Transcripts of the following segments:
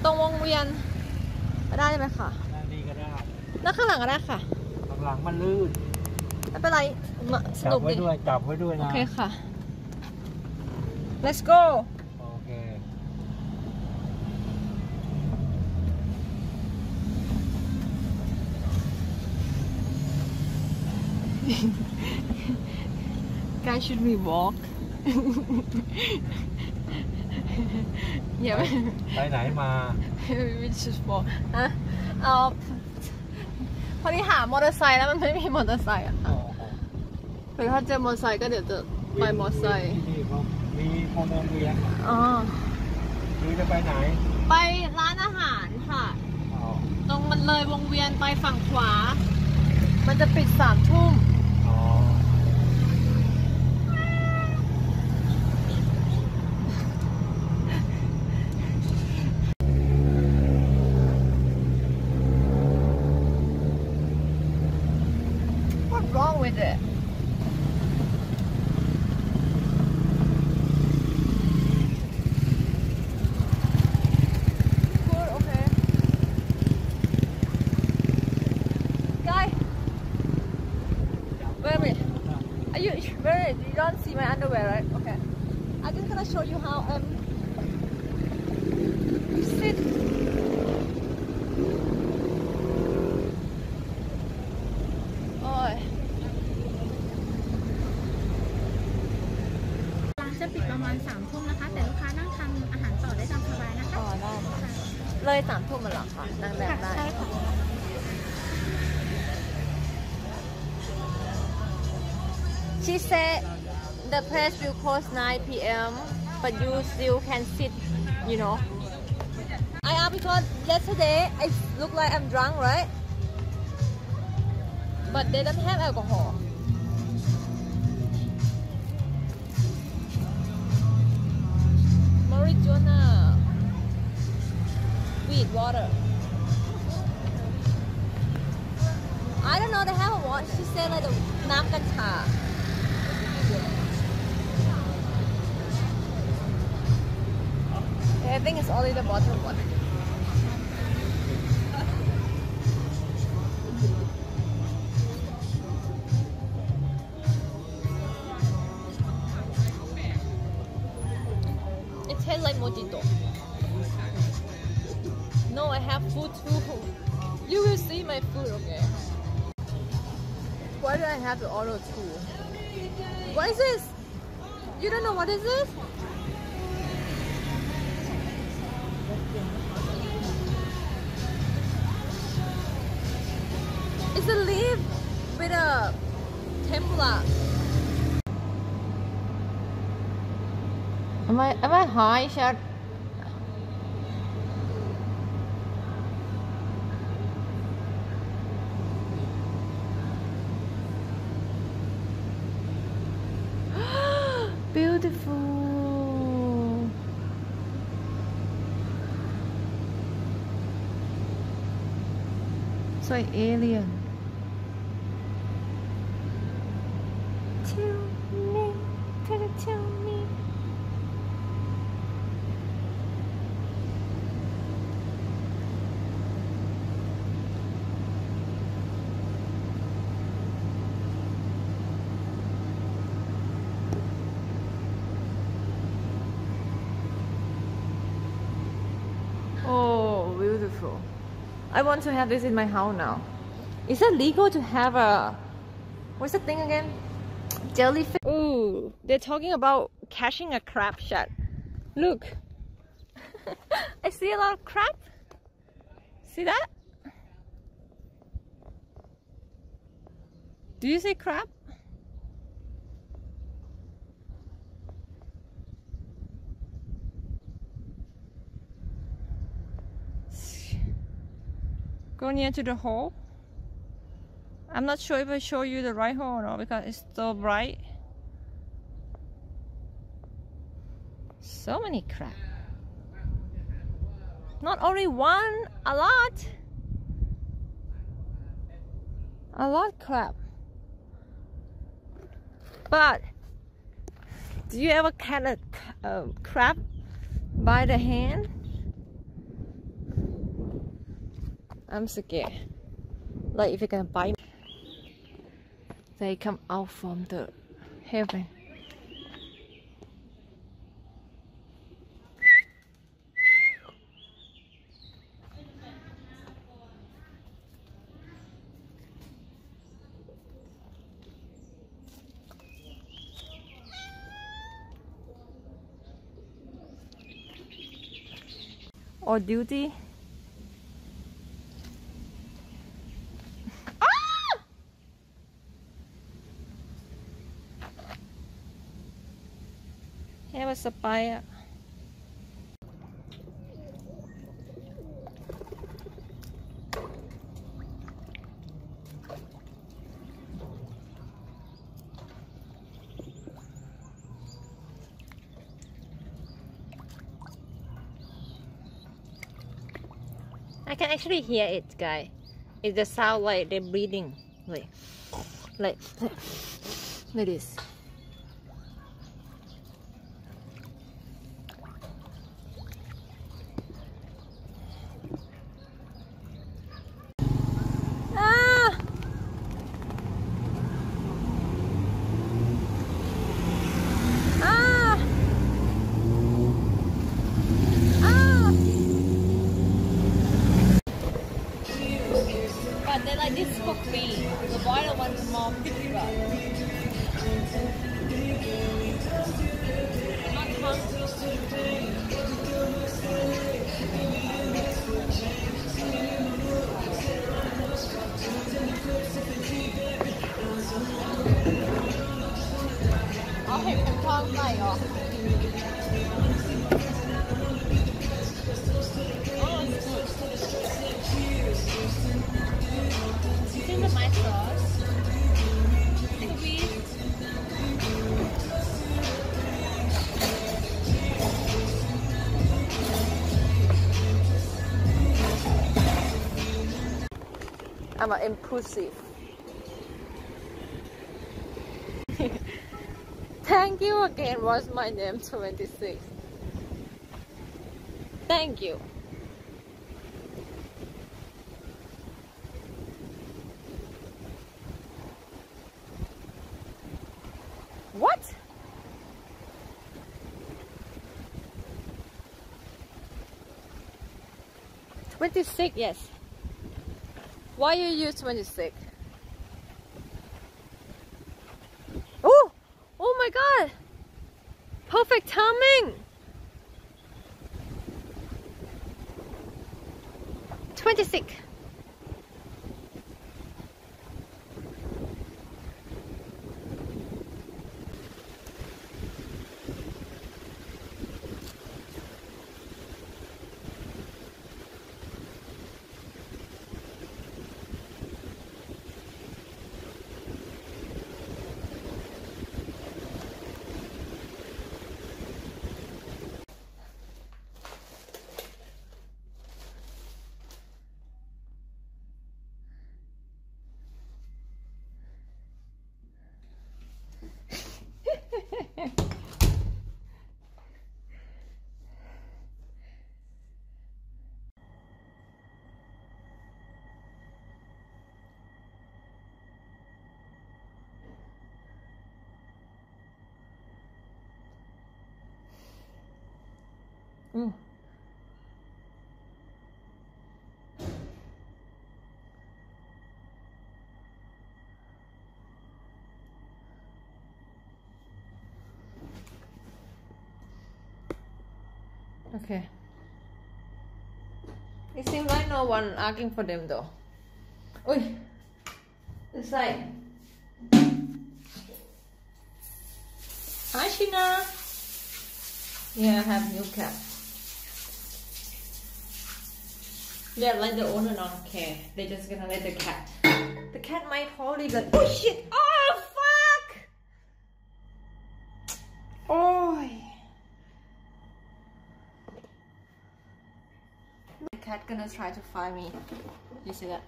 ตรงวงเวียนได้ไหมคะด้านนี้ก็ได้นั่งข้างหลังก็ได้ค่ะข้างหลังมันลื่นไม่เป็นไรสนุกดีจับไว้ด้วยนะโอเคค่ะ let's go โอเค Guys should we walk อย่าไปไหนมา we should walk ฮะพอดีหามอเตอร์ไซค์แล้วมันไม่มีมอเตอร์ไซค์อะค่ะหรือถ้าเจอมอเตอร์ไซค์ก็เดี๋ยวจะไปมอเตอร์ไซค์ที่นี่เขามีพมเวียนอ๋อหรือจะไปไหนไปร้านอาหารค่ะตรงมันเลยวงเวียนไปฝั่งขวามันจะปิด3 ทุ่มWhat's wrong with it? Good, okay. Guy, wait a minute. Are you wait? You don't see my underwear, right? Okay. I'm just gonna show you how sit. จะปิดประมาณ3 ทุ่มนะคะแต่ลูกค้านั่งทำอาหารต่อได้ตามสบายนะคะอ๋อได้ค่ะเลย3 ทุ่มมาหรอคะนั่งแบบได้ใช่ค่ะ She said the place will close 9 p.m. but you still can sit, you know. I asked because yesterday I look like I'm drunk, right? But they don't have alcohol. Marijuana, weed, water. I don't know. They have a what? She said like the น้ำกัญชา. I think it's only the bottom one. It tastes like mojito. No, I have food too. You will see my food, okay? Why do I have to order 2? What is this? You don't know what is this? It's a leaf with a tempura. Am I high, Chad? Beautiful. It's like alien. Tell me, gotta tell me. Oh, beautiful. I want to have this in my house now. Is it legal to have a... What's the thing again? Jellyfish? Ooh, they're talking about catching a crab shad. Look. I see a lot of crab. See that? Do you see crab? Go near to the hole. I'm not sure if I show you the right hole or not because it's so bright. So many crab. Not only one, a lot. A lot crab. But do you ever catch a crab by the hand? I'm scared. Like if you can bite me. They come out from the heaven. Or duty. Have a papaya. I can actually hear it, guys. It just sounds like they're breathing, like this. Ah! Ah! Ah! But they like this for free. The boiler one is more $50. Not hungry. I'll have some tongue like oh, it's good. This is my sauce. Sweet. I'm impulsive. Thank you again. What's my name? 26. Thank you. What? $26, yes. Why you use 26? Oh! Oh my god! Perfect timing! 26. Mm. Okay. It seems like no one asking for them though. Oi! It's like... Hi Shina! Yeah, I have new cat. Yeah, like the owner don't care. They're just gonna let the cat. The cat might probably like, oh shit! Oh fuck! Oh! The cat gonna try to find me. You see that?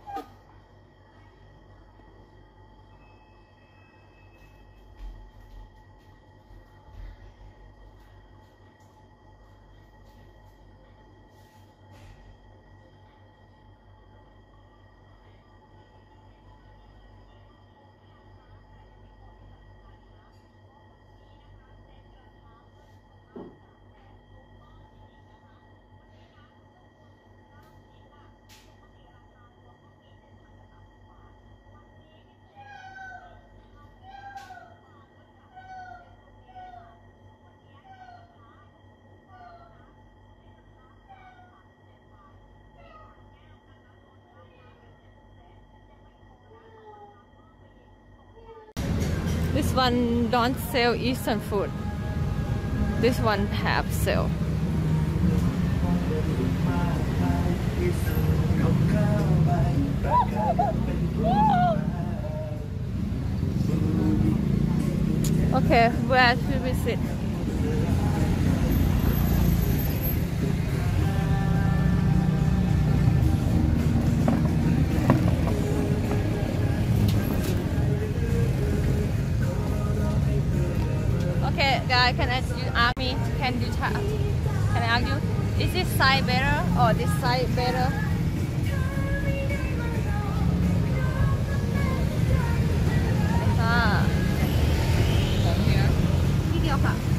This one don't sell Eastern food. This one have sell. Okay, where should we sit? Okay, guys, can I ask me? Can I ask you? Is this side better or this side better? Ah. ที่เดียวค่ะ